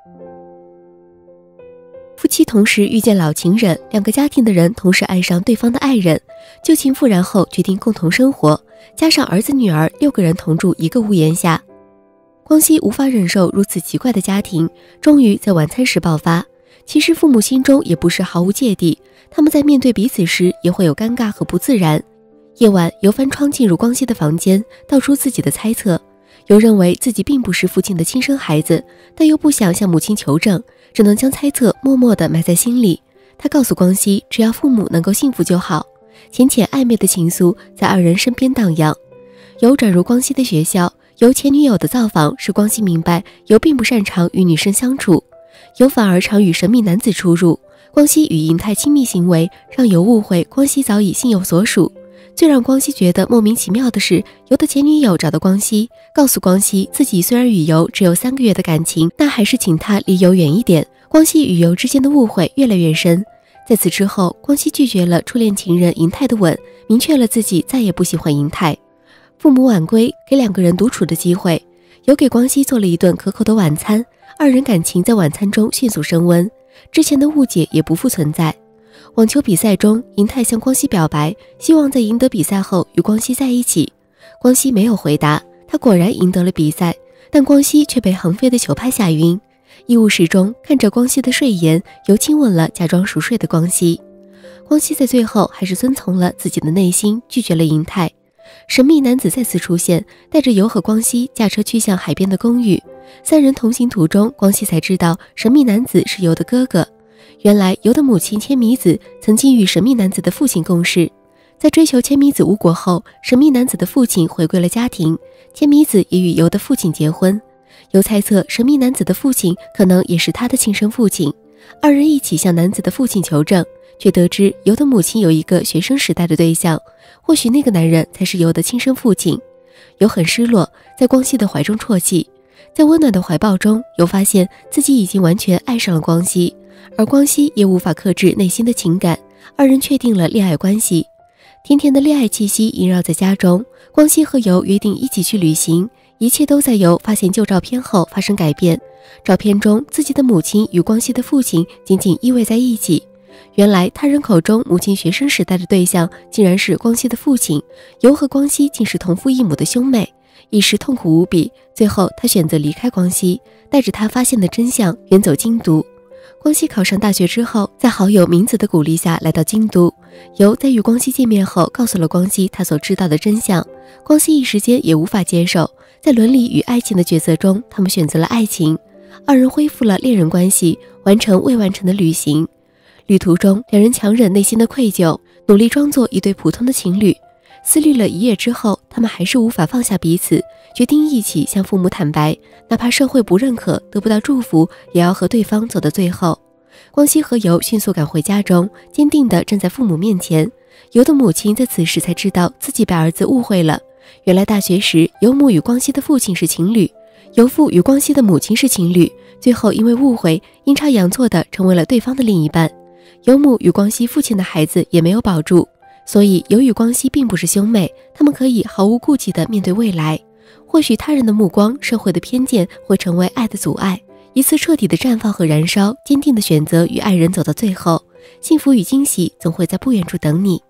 夫妻同时遇见老情人，两个家庭的人同时爱上对方的爱人，旧情复燃后决定共同生活，加上儿子女儿6个人同住一个屋檐下。光熙无法忍受如此奇怪的家庭，终于在晚餐时爆发。其实父母心中也不是毫无芥蒂，他们在面对彼此时也会有尴尬和不自然。夜晚，由翻窗进入光熙的房间，道出自己的猜测。尤认为自己并不是父亲的亲生孩子，但又不想向母亲求证，只能将猜测默默地埋在心里。他告诉光熙，只要父母能够幸福就好。浅浅暧昧的情愫在二人身边荡漾。尤转入光熙的学校，由前女友的造访使光熙明白尤并不擅长与女生相处，尤反而常与神秘男子出入。光熙与银泰亲密行为让尤误会光熙早已心有所属。最让光熙觉得莫名其妙的是，尤的前女友找到光熙，告诉光熙自己虽然与尤只有3个月的感情，但还是请他离尤远一点。光熙与尤之间的误会越来越深。在此之后，光熙拒绝了初恋情人银泰的吻，明确了自己再也不喜欢银泰。父母晚归，给2个人独处的机会，尤给光熙做了一顿可口的晚餐，二人感情在晚餐中迅速升温，之前的误解也不复存在。网球比赛中，银泰向光熙表白，希望在赢得比赛后与光熙在一起。光熙没有回答，他果然赢得了比赛，但光熙却被横飞的球拍吓晕。医务室中，看着光熙的睡颜，尤亲吻了假装熟睡的光熙。光熙在最后还是遵从了自己的内心，拒绝了银泰。神秘男子再次出现，带着尤和光熙驾车去向海边的公寓。3人同行途中，光熙才知道神秘男子是尤的哥哥。原来尤的母亲千弥子曾经与神秘男子的父亲共事，在追求千弥子无果后，神秘男子的父亲回归了家庭，千弥子也与尤的父亲结婚。尤猜测神秘男子的父亲可能也是他的亲生父亲，二人一起向男子的父亲求证，却得知尤的母亲有一个学生时代的对象，或许那个男人才是尤的亲生父亲。尤很失落，在光熙的怀中啜泣。在温暖的怀抱中，尤发现自己已经完全爱上了光熙，而光熙也无法克制内心的情感，二人确定了恋爱关系。甜甜的恋爱气息萦绕在家中，光熙和尤约定一起去旅行，一切都在尤发现旧照片后发生改变。照片中自己的母亲与光熙的父亲紧紧依偎在一起，原来他人口中母亲学生时代的对象竟然是光熙的父亲，尤和光熙竟是同父异母的兄妹，一时痛苦无比。最后他选择离开光熙，带着他发现的真相远走京都。光熙考上大学之后，在好友明子的鼓励下来到京都。尤在与光熙见面后告诉了光熙他所知道的真相，光熙一时间也无法接受。在伦理与爱情的抉择中，他们选择了爱情，二人恢复了恋人关系，完成未完成的旅行。旅途中，两人强忍内心的愧疚，努力装作一对普通的情侣。思虑了一夜之后，他们还是无法放下彼此，决定一起向父母坦白，哪怕社会不认可，得不到祝福，也要和对方走到最后。光熙和尤迅速赶回家中，坚定地站在父母面前。尤的母亲在此时才知道自己被儿子误会了，原来大学时尤母与光熙的父亲是情侣，尤父与光熙的母亲是情侣，最后因为误会，阴差阳错地成为了对方的另一半。尤母与光熙父亲的孩子也没有保住，所以尤与光熙并不是兄妹，他们可以毫无顾忌地面对未来。或许他人的目光，社会的偏见会成为爱的阻碍，一次彻底的绽放和燃烧，坚定的选择与爱人走到最后，幸福与惊喜总会在不远处等你。